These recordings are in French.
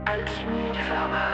Alchimie Pharma.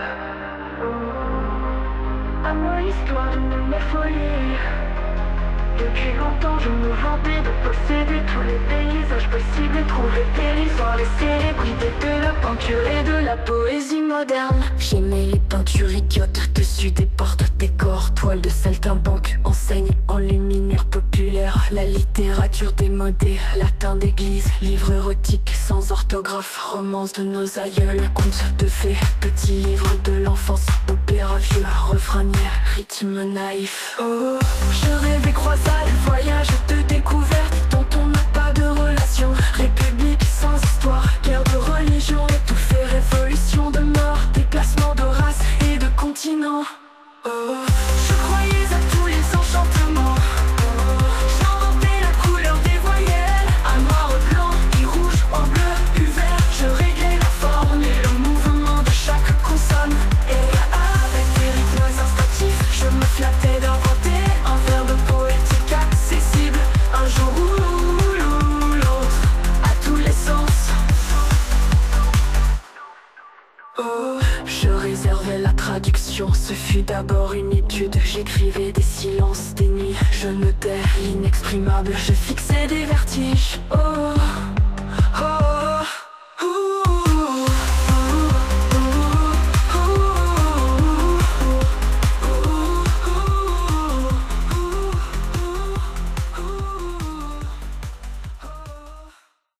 À moi l'histoire de mes folies. Depuis longtemps je me vantais de posséder tous les paysages possibles et trouver dérisoires les célébrités de la peinture et de la poésie moderne. J'aimais les peintures idiotes dessus des portes, décors, toiles de saltimbanque, enseignes en luminaire populaire, la littérature démodée, latin d'église, livres érotiques sans orthographe, romances de nos aïeuls, contes de fées, petits livres de l'enfance, opéra vieux, refrainière, rythme naïf. Oh, je rêvais croisade, voyage de découverte dont on n'a pas de relation, république sans histoire, guerre de religion, étouffée, révolution de mort, déplacement de race et de continent. Oh, je croyais à tous les enchantements. J'inventais la couleur des voyelles, à noir, au blanc, et rouge, en bleu, U vert. Je réglais la forme et le mouvement de chaque consonne. Et avec des rythmes instinctifs, je me flattais d'inventer un verbe poétique accessible. Un jour ou l'autre, à tous les sens. Oh, je réservais la traduction, ce fut d'abord une étude. J'écrivais des silences, des nuits, je notais l'inexprimable, je fixais des vertiges. Oh.